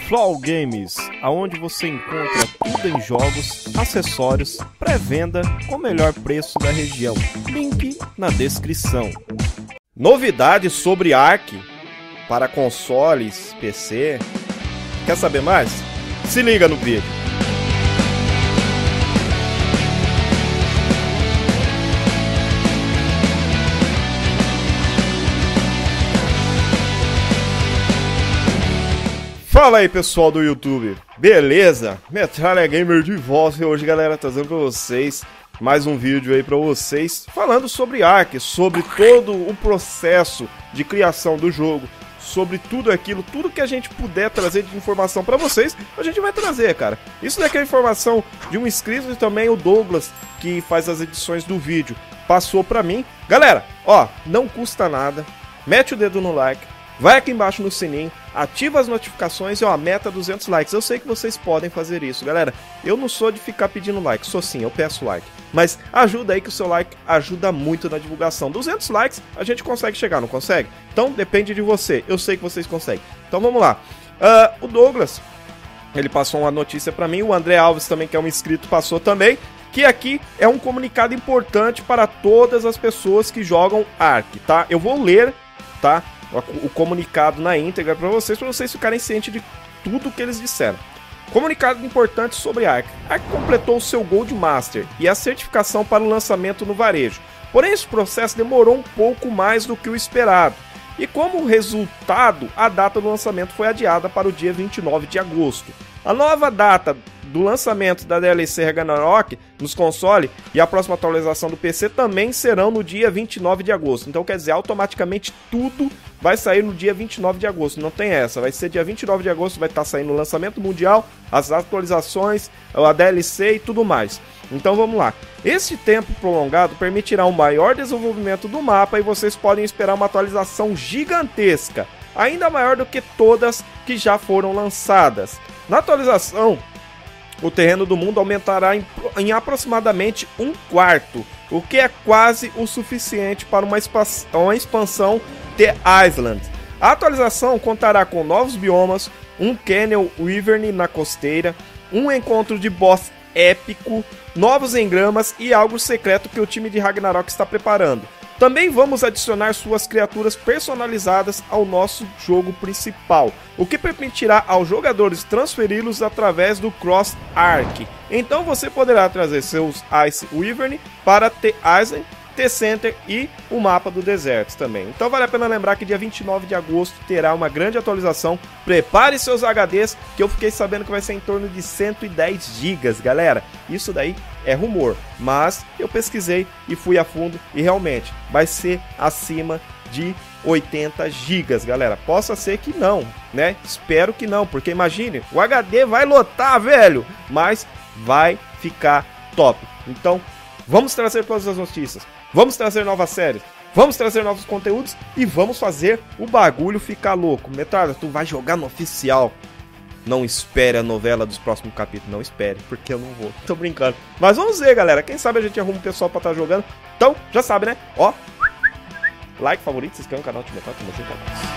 Flow Games, aonde você encontra tudo em jogos, acessórios, pré-venda com o melhor preço da região. Link na descrição. Novidades sobre Ark para consoles, PC. Quer saber mais? Se liga no vídeo. Fala aí pessoal do YouTube, beleza? Metralha Gamer de volta e hoje galera, trazendo pra vocês mais um vídeo aí pra vocês falando sobre Ark, sobre todo o processo de criação do jogo, sobre tudo aquilo, tudo que a gente puder trazer de informação pra vocês, a gente vai trazer, cara. Isso daqui é informação de um inscrito e também o Douglas, que faz as edições do vídeo, passou pra mim. Galera, ó, não custa nada, mete o dedo no like, vai aqui embaixo no sininho, ativa as notificações e ó, a meta 200 likes. Eu sei que vocês podem fazer isso, galera. Eu não sou de ficar pedindo like, sou sim, eu peço like. Mas ajuda aí que o seu like ajuda muito na divulgação. 200 likes a gente consegue chegar, não consegue? Então depende de você, eu sei que vocês conseguem. Então vamos lá. O Douglas, ele passou uma notícia pra mim, o André Alves também, que é um inscrito, passou também. Que aqui é um comunicado importante para todas as pessoas que jogam Ark, tá? Eu vou ler, tá? O comunicado na íntegra para vocês ficarem cientes de tudo que eles disseram. Comunicado importante sobre Ark. Ark completou o seu Gold Master e a certificação para o lançamento no varejo. Porém, esse processo demorou um pouco mais do que o esperado. E como resultado, a data do lançamento foi adiada para o dia 29 de agosto. A nova data do lançamento da DLC Ragnarok nos consoles e a próxima atualização do PC também serão no dia 29 de agosto. Então quer dizer, automaticamente tudo vai sair no dia 29 de agosto, não tem essa. Vai ser dia 29 de agosto, vai estar saindo o lançamento mundial, as atualizações, a DLC e tudo mais. Então vamos lá. Esse tempo prolongado permitirá um maior desenvolvimento do mapa e vocês podem esperar uma atualização gigantesca, ainda maior do que todas que já foram lançadas. Na atualização, o terreno do mundo aumentará em aproximadamente 1/4, o que é quase o suficiente para uma expansão The Island. A atualização contará com novos biomas, um Canyon Wyvern na costeira, um encontro de boss épico, novos engramas e algo secreto que o time de Ragnarok está preparando. Também vamos adicionar suas criaturas personalizadas ao nosso jogo principal, o que permitirá aos jogadores transferi-los através do Cross Ark. Então você poderá trazer seus Ice Wyvern para The Island, The Center e o mapa do deserto também. Então vale a pena lembrar que dia 29 de agosto terá uma grande atualização. Prepare seus HDs, que eu fiquei sabendo que vai ser em torno de 110 GB, galera. Isso daí é rumor, mas eu pesquisei e fui a fundo e realmente vai ser acima de 80 GB, galera. Possa ser que não, né? Espero que não, porque imagine, o HD vai lotar, velho, mas vai ficar top. Então, vamos trazer todas as notícias, vamos trazer novas séries, vamos trazer novos conteúdos e vamos fazer o bagulho ficar louco. Metralha, tu vai jogar no oficial. Não espere a novela dos próximos capítulos, não espere, porque eu não vou. Tô brincando. Mas vamos ver, galera. Quem sabe a gente arruma o pessoal pra estar jogando. Então, já sabe, né? Ó, like, favorito, se inscreve no canal, te metal, tamo junto.